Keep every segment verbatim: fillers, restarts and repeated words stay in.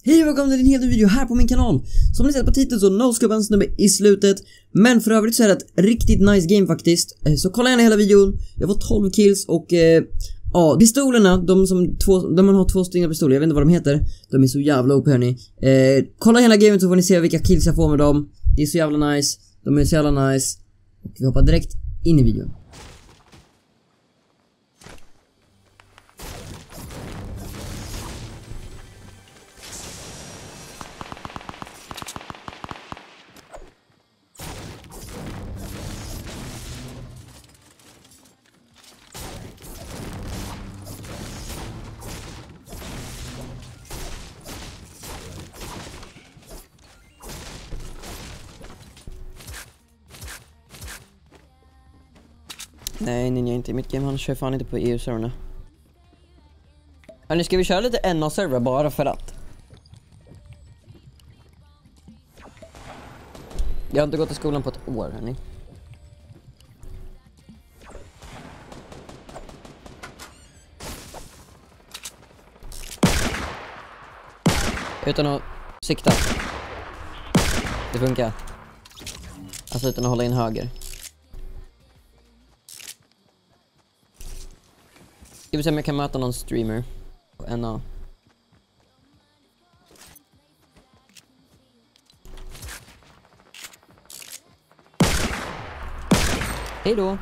Hej och välkommen till en helt ny video här på min kanal. Som ni sett på titeln så no-scope en snubbe i slutet. Men för övrigt så är det ett riktigt nice game faktiskt. Så kolla gärna hela videon. Jag får tolv kills och eh, ja, pistolerna, de som två, de man har två stycken pistoler, jag vet inte vad de heter. De är så jävla O P hörni. Eh, kolla hela gamet så får ni se vilka kills jag får med dem. Det är så jävla nice. De är så jävla nice. Och vi hoppar direkt in i videon. Nej, nej, nej, inte i mitt game. Han kör fan inte på E U-serverna. Nu ska vi köra lite N A-server bara för att. Jag har inte gått i skolan på ett år, hörni. Utan att sikta. Det funkar. Alltså utan att hålla in höger. Ska vi se om jag kan möta någon streamer på N A. Hej då.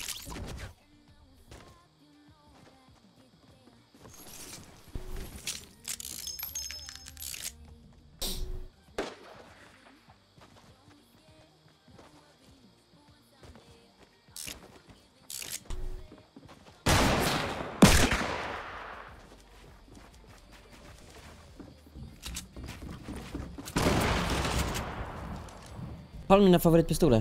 Har du mina favoritpistoler?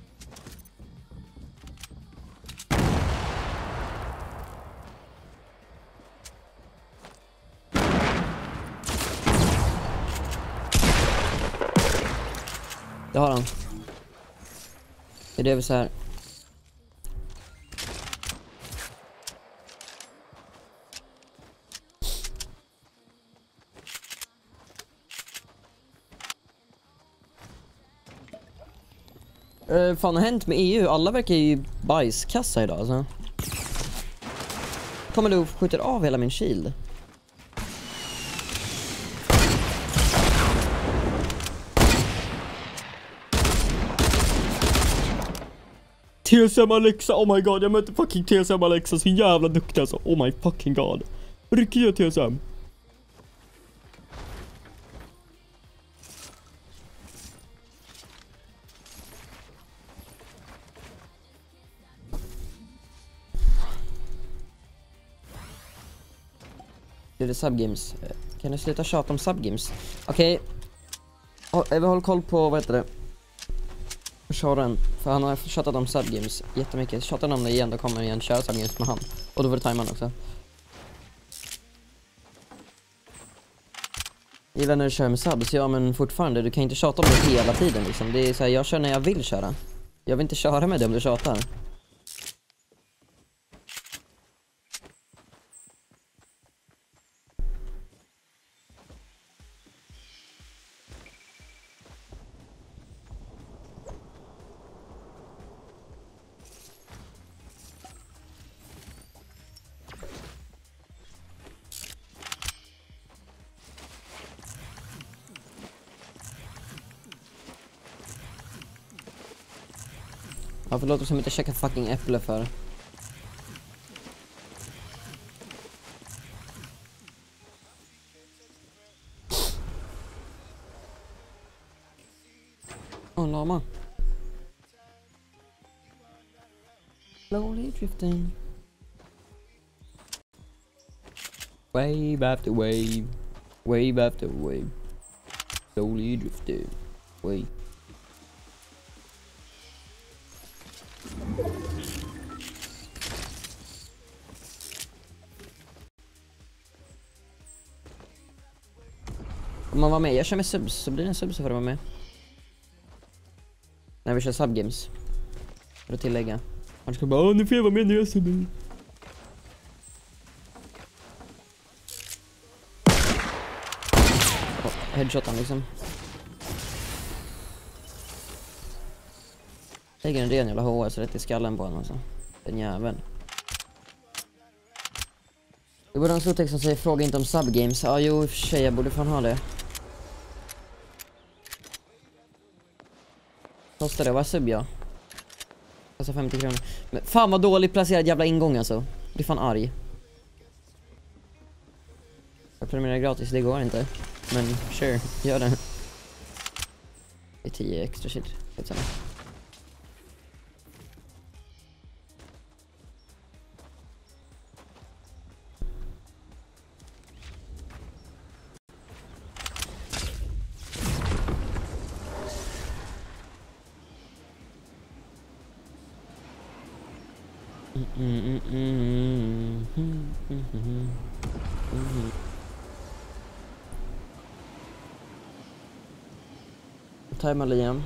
Det har han. Det är det så här. Uh, fan har hänt med E U? Alla verkar ju bajskassa idag alltså. Kommer du och skjuter av hela min shield? T S M Alexa, oh my god, jag mötte fucking T S M Alexa, så jävla duktig alltså. Oh my fucking god. Rycker jag T S M? Det är det subgames. Kan du sluta tjata om subgames? Okej. Okay. Vi håller koll på, vad heter det? Kören. För han har tjatat om subgames jättemycket. Tjatar om det igen, då kommer igen köra subgames med han. Och då får det tajman också. Gillar när du kör med subs, ja men fortfarande, du kan inte tjata om det hela tiden liksom. Det är så här, jag kör när jag vill köra. Jag vill inte köra med det om du tjatar. Ja, förlåt oss om inte checka fucking äpple för. Åh, oh, lama. Slowly drifting. Wave after wave. Wave after wave. Slowly drifting. Wave. Om man var med, jag kör med subs, så blir det en subs för att vara med. När vi kör subgames. För att tillägga. Han ska bara, åh nu får jag vara med nu, jag sub. headshotan liksom. Lägger en ren jävla H S rätt i skallen på honom alltså. Den jäveln. Det borde ha en stor text som säger fråga inte om subgames. Ja, jo, i och för sig, jag borde fan ha det. Kostar det? Vad är sub jag? Kostar femtio kronor. Men fan vad dåligt placerad jävla ingång alltså. Jag blir fan arg. Jag prenumererar gratis, det går inte. Men sure, gör det. Det är tio extra shit. Skitsamma. Mm, mm, mm, mm, mm, mm, mm. Tajma Liam.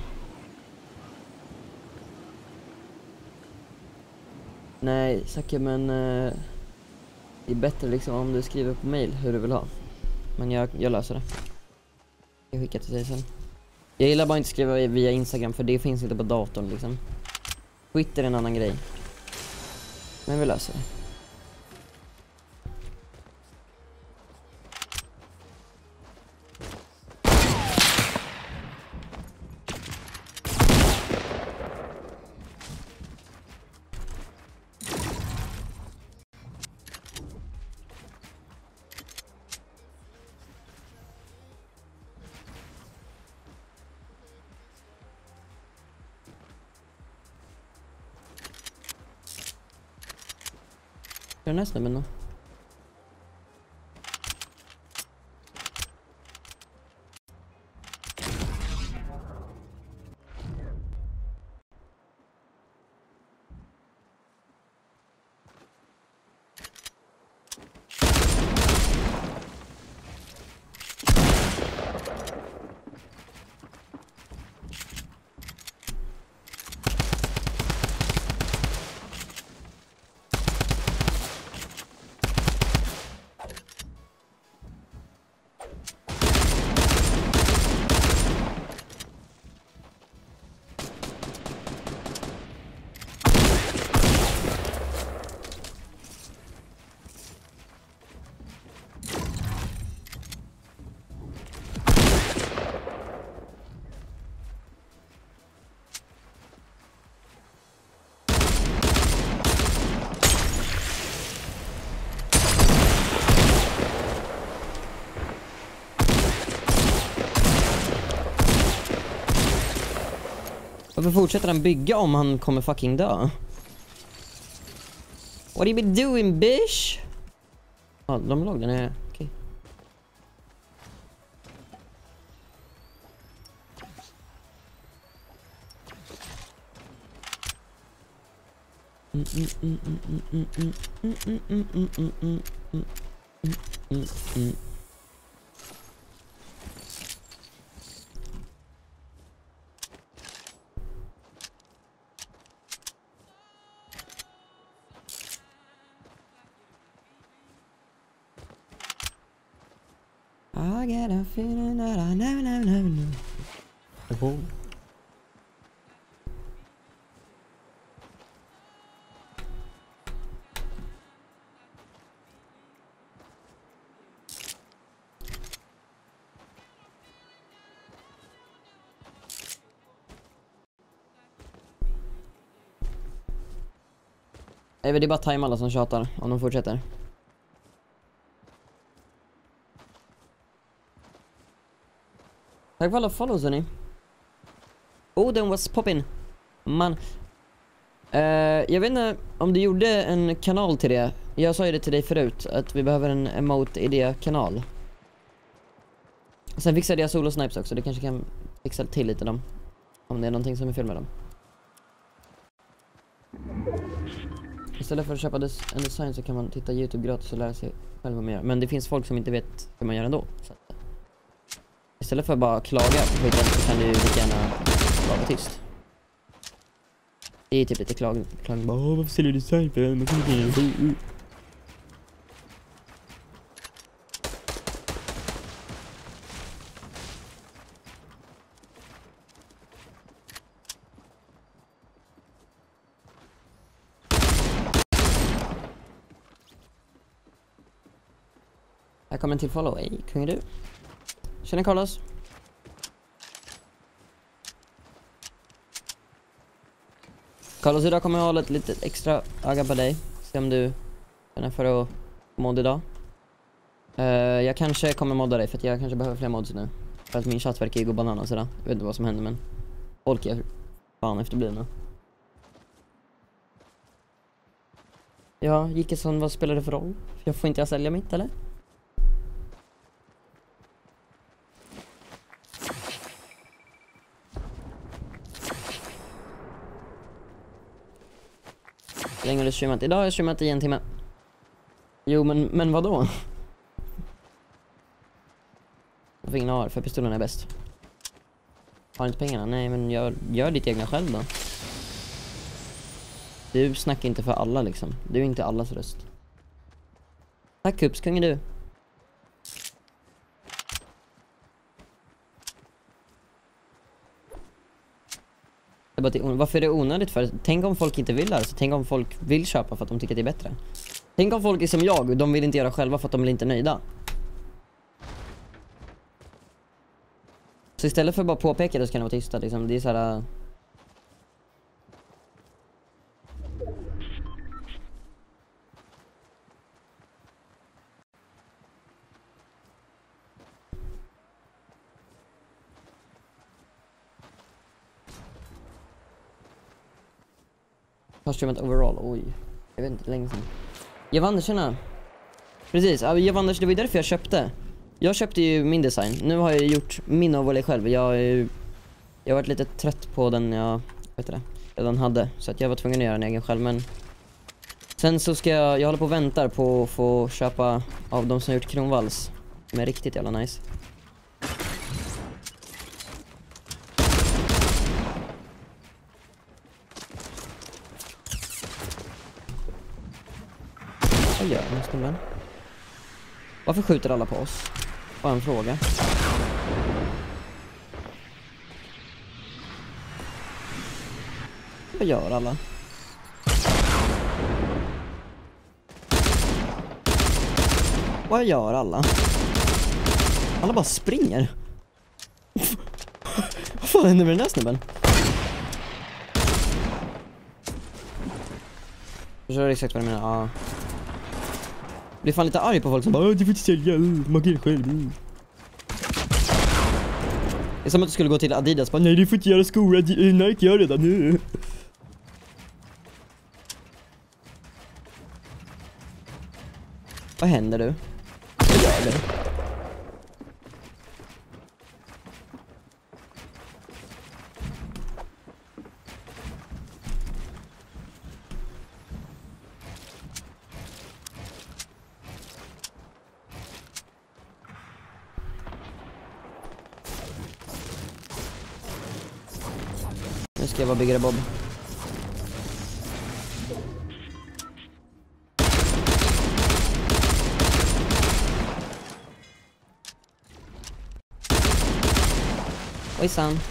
Nej, Zacke, men uh, det är bättre liksom om du skriver på mail hur du vill ha. Men jag, jag löser det. Jag skickar till dig sen. Jag gillar bara inte skriva via Instagram för det finns inte på datorn liksom. Twitter är en annan grej. Men vi löser det. Är det nästa men då? Varför fortsätter han bygga om han kommer fucking dö? What you been doing, bitch? Ja, de låg den är okej. I get a feeling that I never, never, never knew. Oh. Det är bara time alla som tjatar om de fortsätter. Tack för alla follows hörni. Oh, den was poppin'. Man. Uh, jag vet inte om du gjorde en kanal till det. Jag sa ju det till dig förut. Att vi behöver en emote i det kanal. Sen fixade jag solo snipes också. Det kanske kan fixa till lite dem. Om det är någonting som är fel med dem. Istället för att köpa des- en design så kan man titta YouTube gratis och lära sig själv vad man gör. Men det finns folk som inte vet hur man gör ändå. Så att istället för att bara klaga på skiten så kan du lika gärna vara tyst. Det är typ lite klag. klag bara, åh, varför säljer du design för en? Här kommer en till follow. Hej, kung är du? Tjena Carlos. Carlos, idag kommer jag hålla ett litet extra öga på dig. Se om du känner för att modda idag. Uh, jag kanske kommer modda dig för att jag kanske behöver fler mods nu. För att min chatt verkar ju gå banan och sådär. Jag vet inte vad som händer, men folk är fan efterblivna. Ja, Gickesson, vad spelar det för roll? Jag får inte jag sälja mitt, eller? Hur länge har du streamat? Idag har jag streamat i en timme. Jo, men, men vadå? Jag får ingen A R för pistolen är bäst. Har inte pengarna? Nej, men gör, gör ditt egna själv då. Du snackar inte för alla liksom. Du är inte allas röst. Tack Kups, kung är du. Det är bara att det, varför är det onödigt för? Tänk om folk inte vill alltså. Tänk om folk vill köpa för att de tycker att det är bättre. Tänk om folk är som jag och de vill inte göra själva för att de blir inte nöjda. Så istället för att bara påpeka det så kan det vara tysta liksom. Det är så här. Har streamat overall, oj. Jag vet inte, länge sedan. Jag vann, tjena. Precis, jag vann, det var därför jag köpte. Jag köpte ju min design. Nu har jag gjort min overlay själv. Jag Jag har varit lite trött på den jag vet det, redan hade. Så att jag var tvungen att göra en egen själv. Men sen så ska jag, jag håller på och väntar på att få köpa av de som har gjort Kronvalls. De är riktigt jävla nice. Vad gör den här snubben? Varför skjuter alla på oss? Bara en fråga. Vad gör alla? Vad gör alla? Alla bara springer. Vad fan händer med den här snubben? Jag förstår exakt vad du menar. Ja. Jag blir fan lite arg på folk som bara du får inte sälja, man kan själv. Det är som att du skulle gå till Adidas bara, nej du får inte göra skor, Nike gör redan nu. Vad händer du? Vad gör du? Nu ska jag vara byggare Bob. Ojsan.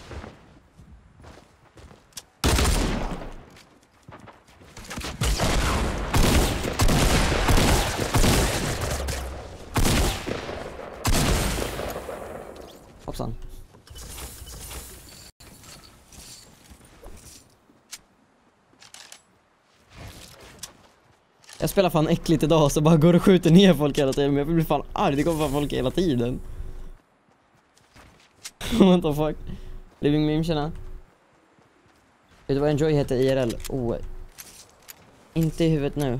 Hoppsan. Jag spelar fan äckligt idag så bara går och skjuter ner folk hela tiden. Men jag blir fan arg, det kommer fan folk hela tiden. What the fuck? Living meme, tjena. Vet du vad Enjoy heter I R L? Oh. Inte i huvudet nu.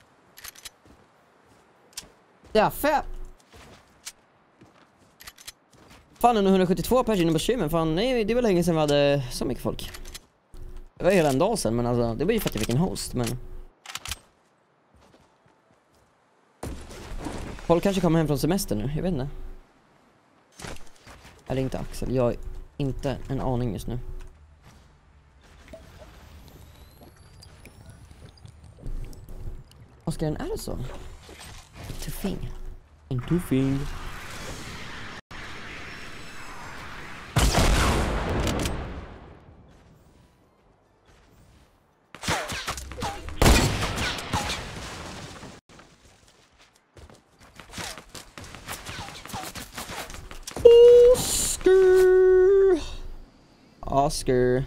Ja, fett! Fan, en hundrasjuttiotvå personer inne på streamen. Fan, nej, det var länge sedan vi hade så mycket folk. Det var hela en dag sedan, men alltså, det var ju för att jag fick en host, men... Folk kanske kommer hem från semester nu, jag vet inte. Eller inte Axel, jag har inte en aning just nu. Oskar, är det så? Tuffing. En tuffing. Oscar. Oscar.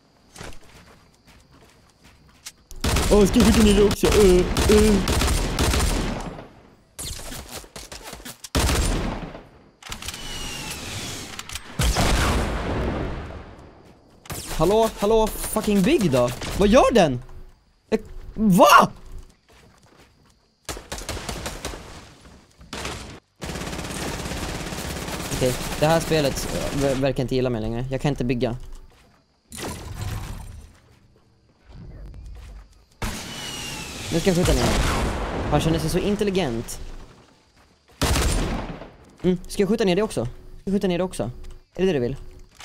Åh, oh, ska jag skicka ner det också? Uh, uh. Hallå, hallå, fucking big då? Vad gör den? Eh, va? Okej, det här spelet verkar inte gilla mig längre. Jag kan inte bygga. Nu ska jag skjuta ner. Han känner sig så intelligent. Mm, ska jag skjuta ner det också? Ska jag skjuta ner det också? Är det det du vill?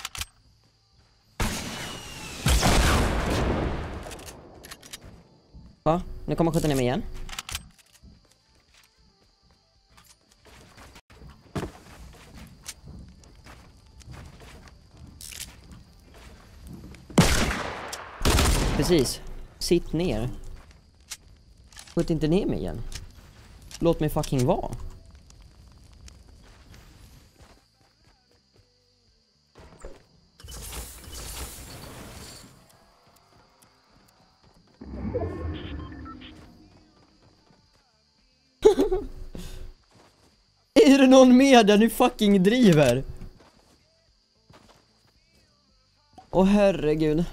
Ja, nu kommer jag skjuta ner mig igen. Precis. Sitt ner. Skjut inte ner mig igen. Låt mig fucking vara. Är det någon med där ni fucking driver? Åh herregud.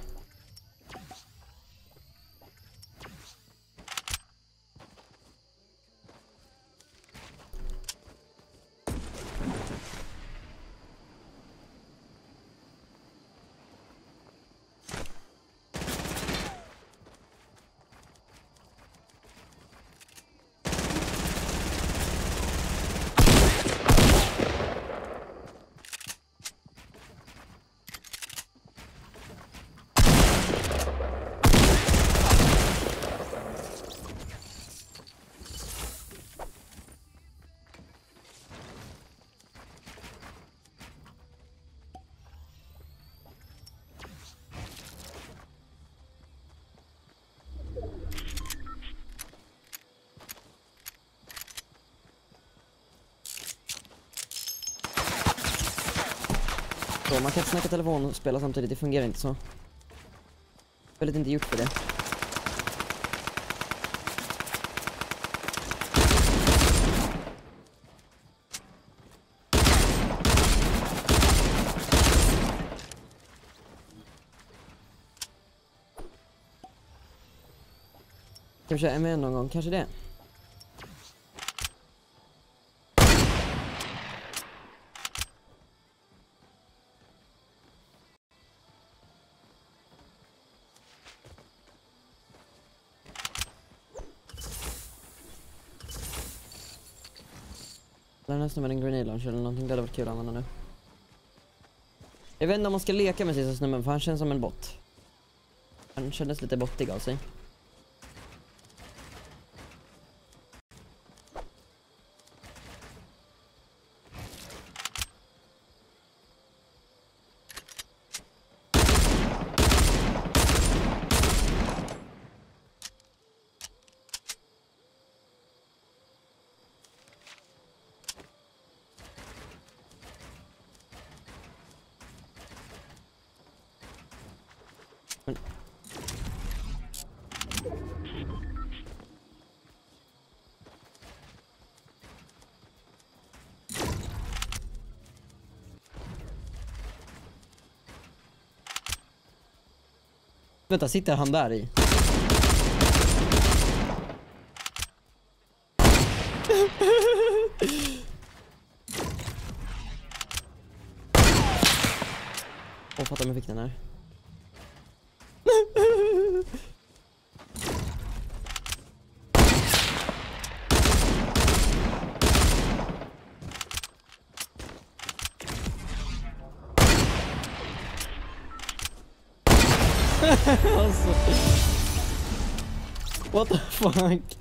Så, man kan inte snacka telefon och spela samtidigt, det fungerar inte så. Spelet är inte gjort för det. Ska vi köra M någon gång? Kanske det. Det är nästan med en grenade launcher eller någonting, det hade varit kul att använda nu. Jag vet inte om man ska leka med sista snubben för han känns som en bot. Han kändes lite bottig av sig. Men... Vänta, sitter han där i? Åh, fattar om jag fick den här. Alltså. What the fuck?